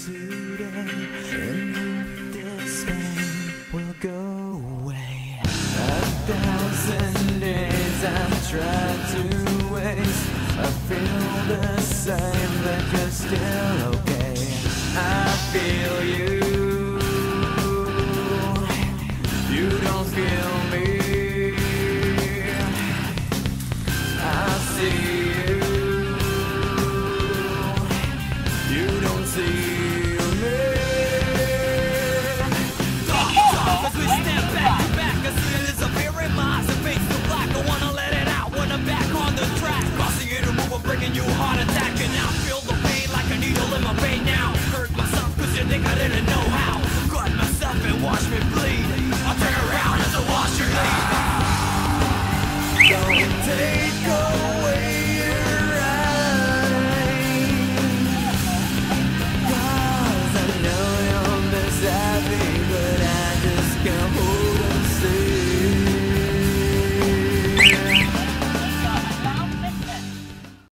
today, and this pain will go away. 1,000 days I've tried to waste. I feel the same, but you're still okay. I feel you. You don't feel me. I see you. You don't see me. As we step back to back, I see it disappearing. My eyes are face to black. I wanna let it out when I'm back on the track. Causing you to move, I'm bringing you a heart attack. And I feel the pain like a needle in my vein.